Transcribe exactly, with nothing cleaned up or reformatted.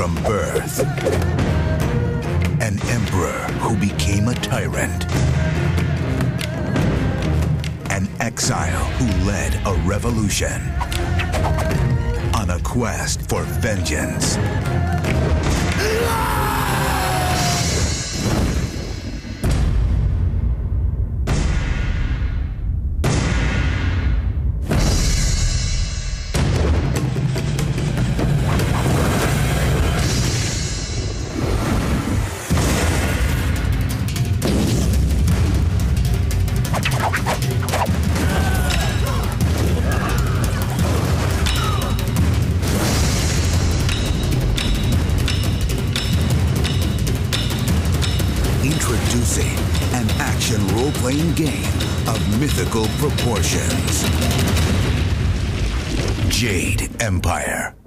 from birth. An emperor who became a tyrant. An exile who led a revolution. On a quest for vengeance. Introducing an action role-playing game of mythical proportions. Jade Empire.